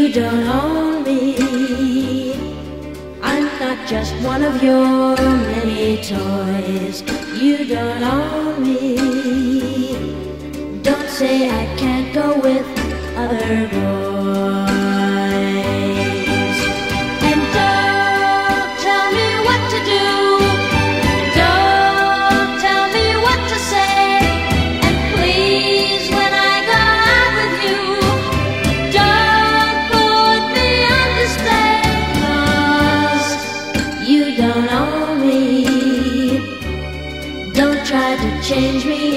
You don't own me. I'm not just one of your many toys. You don't own me. Don't say I can't go with other boys. And don't tell me what to do. Don't tell me what to say. And please, when I go out with you, don't put me on display, 'cause you don't own me. Don't try to change me